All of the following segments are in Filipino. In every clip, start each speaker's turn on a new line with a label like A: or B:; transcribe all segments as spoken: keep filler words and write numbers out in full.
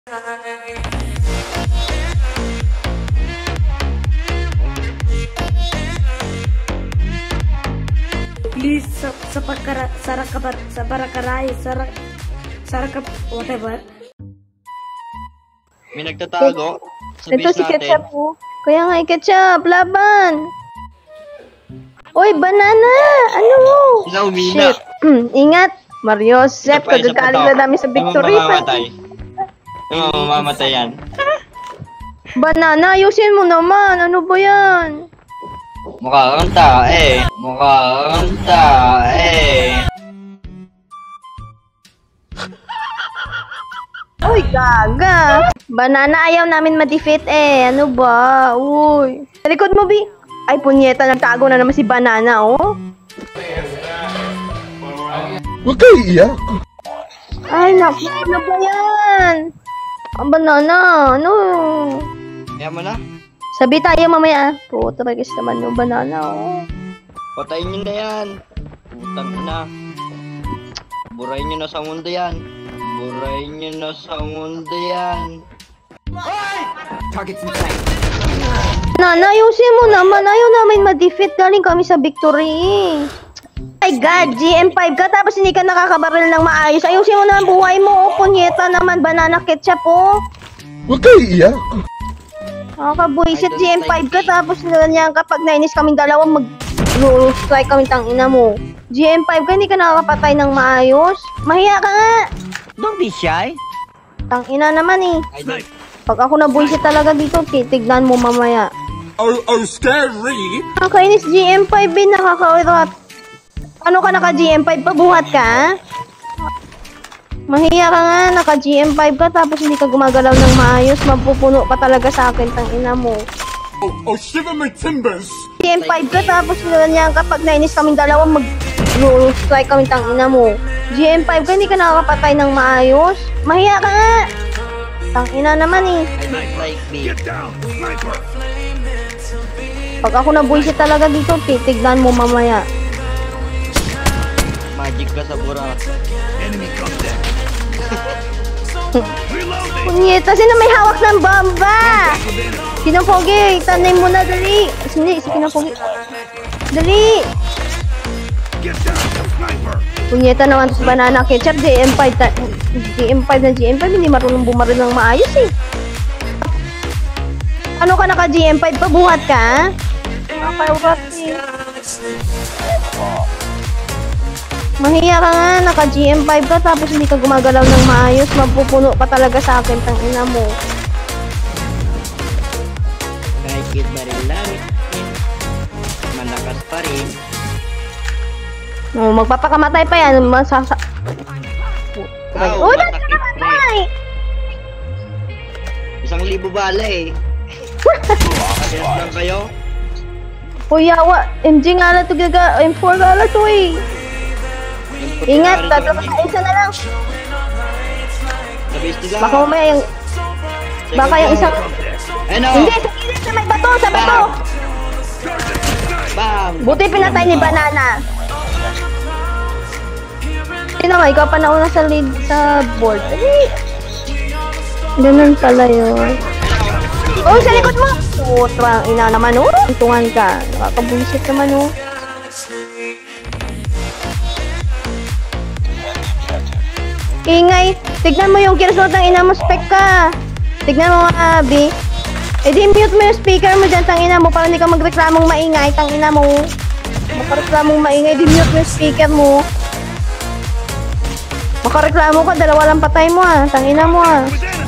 A: Please sa sa pagkara sarakabar sa barakaray sarak sarakap whatever.
B: May nagtatago sa
C: Ito
B: base
C: si
B: natin.
C: Ketchup po. Kaya nga, Ketchup, laban! Oy, banana! Ano mo?
B: Sila umina.
C: Shit. Ingat! Mario, Sep,
B: Isa pa, isa pa
C: kagagaling
B: to.
C: na namin sa victory.
B: Yung mamamatay. Yung mamamatay yan.
C: Banana, ayusin mo naman. Ano ba yan?
B: Mukha kang tae. Mukha kang tae.
C: Uy, gaga! Banana, ayaw namin ma-defeat eh. Ano ba? Uy. Sa likod mo, Bi. Ay, punyeta, nagtago na naman si Banana, oh.
D: Huwag kayo iiyak.
C: Ay, naku, ano ba yan? Ang Banana, ano?
B: Kaya mo na.
C: Sabi tayo mamaya. Puto, bagis naman yung Banana, oh.
B: Patayin nyo na yan. Putang ina. Burayin nyo na sa mundo yan. Burayin nyo na sa mundo yan.
C: Banana, ayusin mo naman. Ayaw namin ma-defeat. Galing kami sa victory. My God, G M five ka tapos hindi ka nakakabaril ng maayos. Ayusin mo naman buhay mo, oh. Punyeta naman, Banana Ketchup, oh.
D: Huwag kayo iiyak.
C: Nakakabuisit, G M five ka tapos ganyan kapag nainis kaming dalawa mag strike kami tangina mo. G M five ka, hindi ka nakakapatay ng maayos. Mahiya ka nga.
E: Don't be shy.
C: Tangina naman eh.
B: I don't.
C: Pag ako nabuisit talaga dito, titignan mo mamaya.
D: Oh, oh, scary.
C: Nakakainis, G M five eh, nakakawirot. Ano ka naka-G M five pa? Buhat ka? Mahiya ka nga, naka-G M five ka tapos hindi ka gumagalaw ng maayos. Mapupuno ka talaga sa akin, tangina mo.
D: Oh, oh, shiver my timbers.
C: G M five ka tapos ganyan kapag nainis kaming dalawa mag strike kaming tangina mo. G M five ka, hindi ka nakakapatay ng maayos. Mahiya ka nga. Tangina naman eh.
B: I don't like me.
C: Pag ako nabuisit talaga dito, titignan mo mamaya.
B: Magic ka sa bura.
C: Punyeta, sino may hawak ng bomba? Kinapogi, tanay mo na, dali. Hindi, si Kinapogi. Dali. Punyeta naman sa Banana Ketchup, G M five, G M five na G M five, hindi marunong bumaril ng maayos eh. Ano ka naka G M five pa? Buhat ka? Nakakaurat eh. Mahiya ka nga, naka G M five ka tapos hindi ka gumagalaw ng maayos. Mapupuno ka talaga sa akin, tangina mo.
B: Kahit baril lang. Malakas pa rin.
C: Oh, magpapakamatay pa yan. Masasa...
B: Ow,
C: Oh,
B: masakit
C: nagkakamatay!
B: Isang libo bala eh. Against lang kayo.
C: Oh, yawa. M G nga lang ito gaga. M four nga lang ito eh. Ingat, tatlo ka isa na lang.
B: Sa base nila.
C: Baka mamaya yung... Baka yung isang...
B: Ano?
C: Hindi, sa gilid sa may bato, sa bato!
B: Bam!
C: Buti pinatay ni Banana. Sino nga, ikaw pa nauna sa lead sa board. Eh, ganun pala yun. Oh, sa likod mo! Putrang ina naman, oh. Tungan ka. Nakakabulisit naman, oh. Ingay! Tignan mo yung kirsot ng ina mo, spec ka! Tignan mo nga, Abi. Eh di mute mo yung speaker mo dyan, tangina mo, para hindi ka magreklamong maingay, tangina mo. Makareklamong maingay, di mute mo yung speaker mo. Makareklamo ka, dalawa lang patay mo ah, tangina mo ah.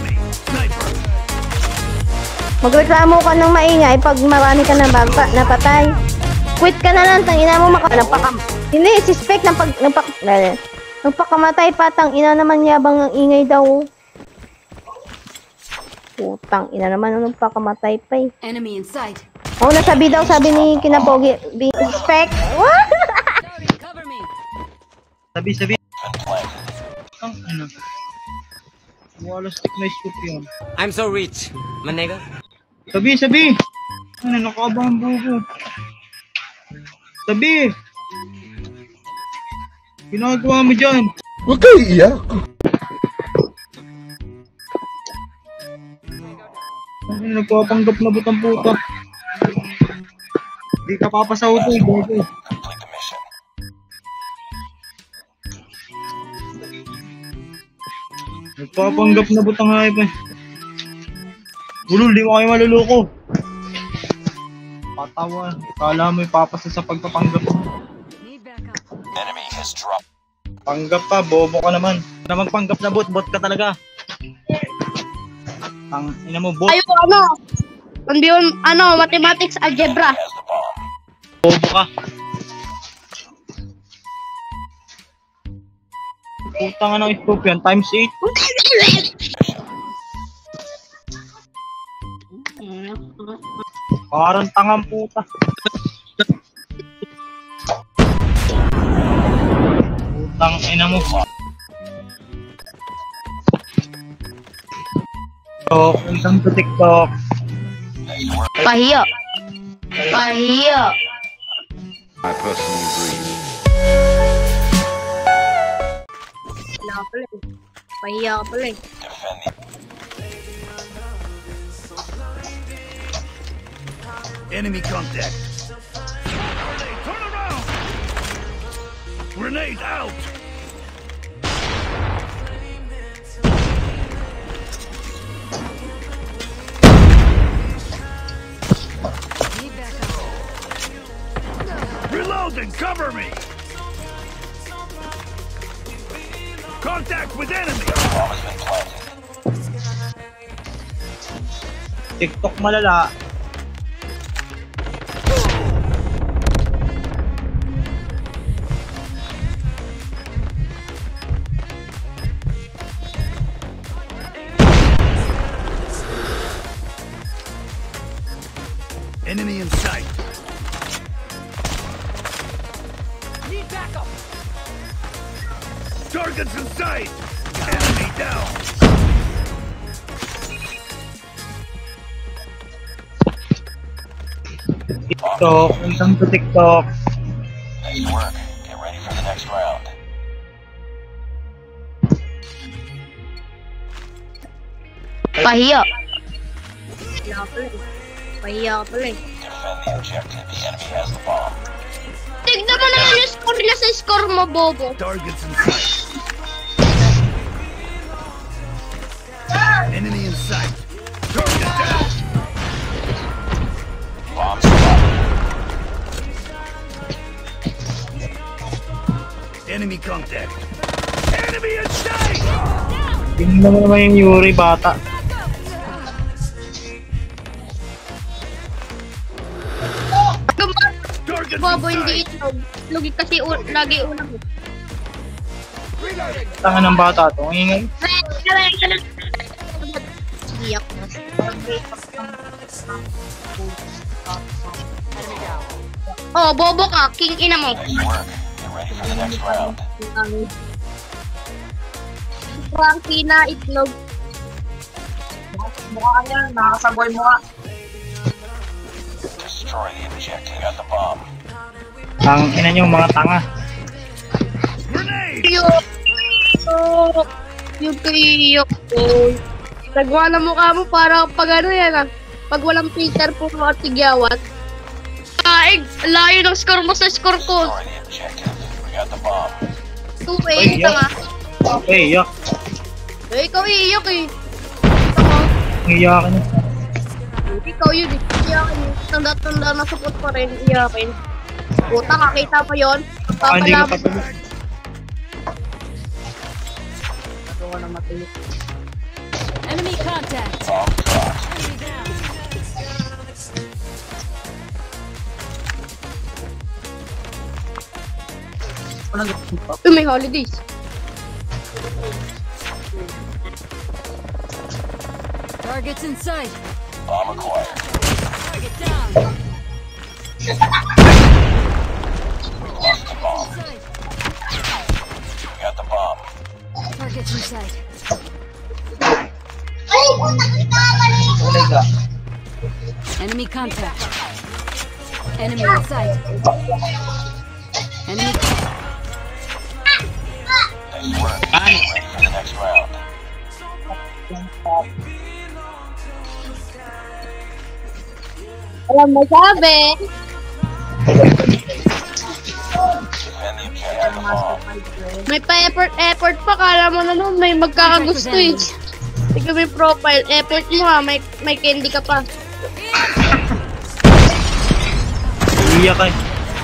C: Magreklamo ka ng maingay pag marami ka na bagpa, napatay. Quit ka na lang, tangina mo, maka... Napakam... Hindi, si spec, napag... Napak... Nagpakamatay pa, tangina naman yabang ang ingay daw. Putang ina naman ang nagpakamatay pa eh.
F: Enemy in sight.
C: Oh, nasabi daw, sabi ni Kinapogi, spec. What?
F: Cover me.
B: Sabi, sabi. Ang ano? Wala stick na scoop yun.
E: I'm so rich, manega.
B: Sabi, sabi. Ano, nakabang bugo. Sabi. Ginagawa mo dyan.
D: Huwag kayo iiyak.
G: Ano, nagpapanggap na butang puta. Hindi ka papasahod eh, bobo. Nagpapanggap na butang hayop eh. Bulol, di mo kayo maluloko. Patawa, kala mo ipapasa sa pagpapanggap.
F: Need backup.
G: Panggap ka, bobo ka naman. Na magpanggap na bot, bot ka talaga. Ang ina mo, bot.
C: Ayo ano? Pambiyon, ano, mathematics, algebra.
G: Bobo ka. Putang ano, scope yan, times eight. Parang tangang puta. Putang ina mo. So, welcome to TikTok.
C: Pahiya. Pahiya.
H: I personally agree.
C: Wala ka pala eh. Pahiya ka pala eh.
I: Enemy contact. Turn around! Grenade out!
F: Need backup.
I: Reload and cover me! Contact with enemy!
G: TikTok malala.
I: Enemy in sight.
F: Need backup.
I: Targets in sight! Enemy down!
G: TikTok, welcome to TikTok.
H: Nice work. Get ready for the next round.
C: Pahiya. Wala ka pala eh. Pahiya ka pala eh.
H: Defend the objective. The enemy has the bomb.
C: Tignan mo naman yung score nila sa score mo, bobo.
I: Targets in sight. Enemy in sight. Target down!
H: Bomb spotted.
I: Enemy contact. Enemy in sight!
G: Tingnan mo naman yung Yuri, bata.
I: Targets
C: Bobo,
I: in
C: hindi
I: sight!
C: itlog. Itlog kasi u- lagi ulam.
G: Tanga ng bata to, ang ingay.
C: Iyak na. Oh, bobo ka. King ina mo.
H: Nice work. Get ready for the next round.
C: Frankie na itlog. Mukha yan. Nakasagway mo ka.
H: Destroy the objective. Got the bomb.
G: Ang ina nyo, mga tanga.
I: Grenade!
C: Iyok. Yung kiyok ko. Nagwa na mukha mo para pag ano yan ah. Pag walang filter po mga tigyawat. Kaig, layo ng score mo sa score ko.
H: Destroy the objective. We got the bomb.
C: two eight
G: Ay,
C: nga.
G: Okay, yak.
C: Eh, ikaw iyok eh. Ikaw,
G: Iyakan nyo.
C: ikaw yun eh. Iyakin yun. Tanda-tanda na support pa rin. Iyakin. Puta, kakita mo yun.
G: Ah, hindi ka
C: Papalaban.
G: patulog.
C: Nagawa na matulog.
F: Enemy contact.
H: Bomb dropped.
F: Enemy down.
C: Eh, may holidays.
F: Targets in sight.
H: Bomb acquired.
F: Target down.
H: We lost the bomb.
F: Sight.
H: We got the bomb.
F: Targets in sight. Enemy contact. Enemy in sight. Enemy.
H: Nice work. Get ready for the next round.
C: Walang masabi. May pa-effort, effort pa. Kala mo na nun, may magkakagusto eh. Tignan mo yung profile. Effort mo ha, may, may candy ka pa.
G: Iiyak eh.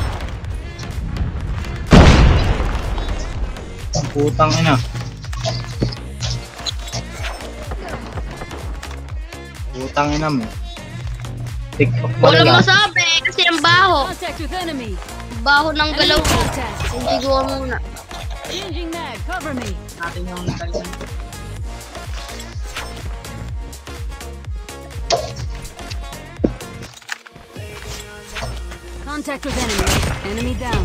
G: Ang putang ina. Putang ina mo. TikTok pa
C: Walang
G: lang.
C: masabi kasi ang baho.
F: Contact with enemy.
C: Baho ng galaw ko.
F: Contact.
C: Hindi ko muna.
F: Changing mag. Cover me.
G: Natin yung natin.
F: Contact with enemy. Enemy down.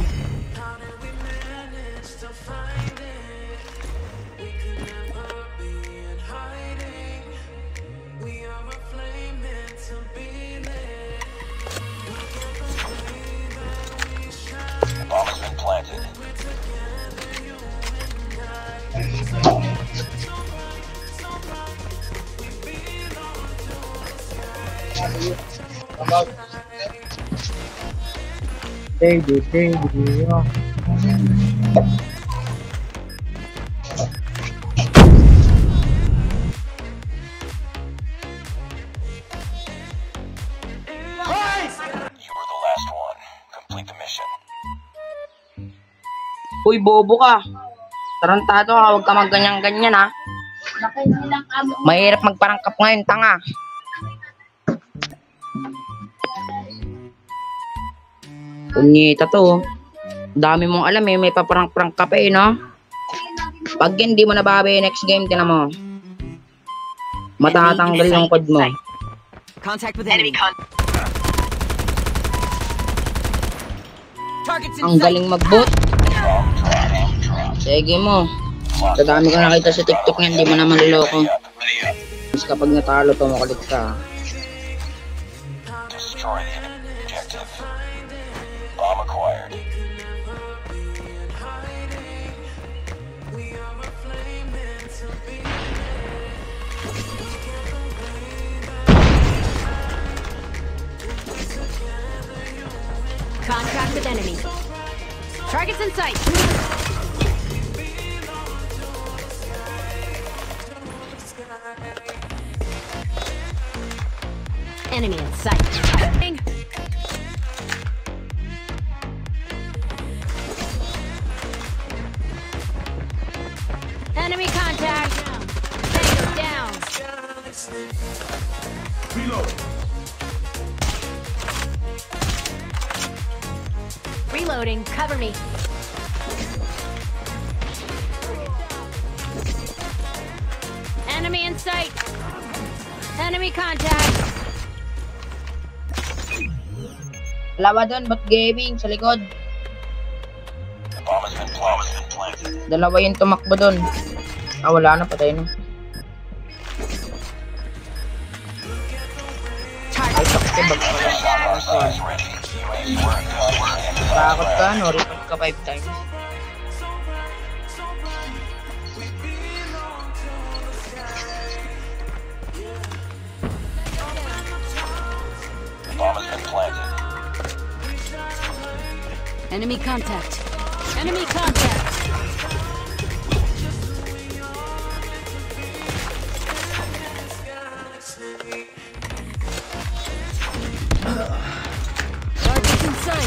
H: Bomb has been planted.
G: Baby, baby, oh.
H: You were the last one. Complete the mission.
B: Uy, bobo ka. Tarantado ka, huwag ka magganyan-ganyan ha. Mahirap magparangkap ngayon, tanga. Punyeta to. Dami mong alam eh, may paparang-prang ka pa eh, no? Pag hindi mo nababi next game, tinan mo. Matatanggal yung code mo.
E: Contact with enemy. Targets in
B: Ang
E: sight.
B: galing mag-boot. Sige mo. Sa dami ko nakita sa TikTok niyan, hindi mo naman loko. Mas kapag natalo, tumukulit ka.
H: Destroy the enemy objective. Bomb acquired.
F: Contact with enemy. Targets in sight. Enemy in sight. Enemy contact. Tango down. Reloading. Cover me. Enemy in sight. Enemy contact.
B: Dalawa doon, bot gaming sa likod.
H: The bomb has been planted.
B: Dalawa yung tumakbo doon. Ah, wala na, patay na. Ay, sakti, bag pala.
H: Is ready. U A V work.
B: Takot ka, no? Report ka five times.
H: The bomb has been planted.
F: Enemy contact. Enemy contact. Targets in sight.